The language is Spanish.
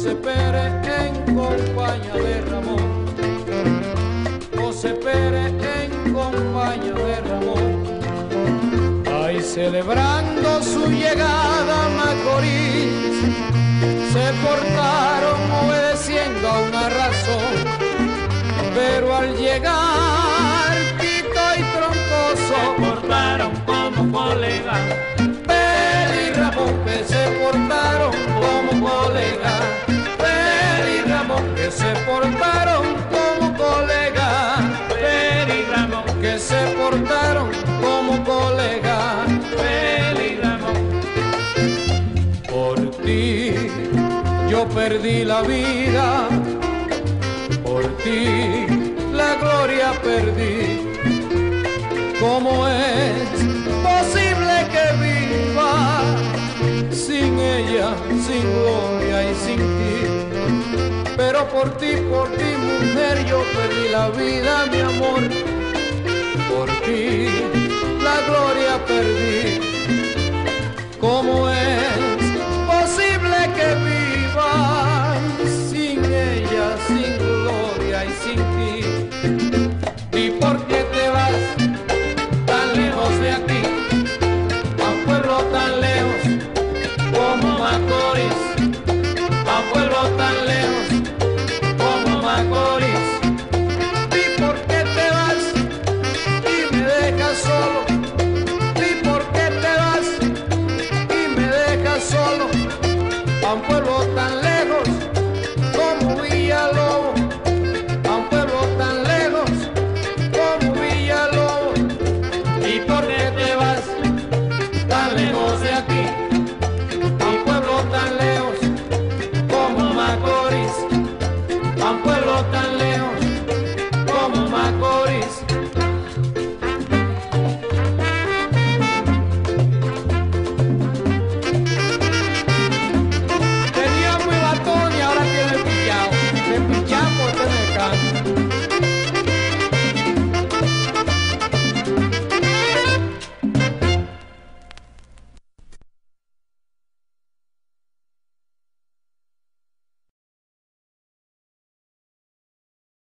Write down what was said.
José Pérez en compañía de Ramón, José Pérez en compañía de Ramón. Ahí celebrando su llegada a Macorís, se portaron obedeciendo a una razón, pero al llegar Tito y Troncoso se portaron como colegas. Pérez y Ramón que se portaron como colegas, Pérez y Ramón que se portaron como colegas, Pérez y Ramón que se portaron como colegas, Pérez y Ramón. Por ti yo perdí la vida, por ti la gloria perdí. ¿Cómo es posible que viva sin ella, sin gloria y sin ti? Pero por ti, mujer, yo perdí la vida, mi amor. Por ti la gloria perdí. ¿Cómo es posible que viva sin ella, sin gloria y sin ti? ¿Y por qué te vas tan lejos de aquí, a un pueblo tan lejos como Macorís, a un pueblo tan lejos como Macorís? ¿Y por qué te vas y me dejas solo? ¿Y por qué te vas y me dejas solo a un pueblo tan lejos?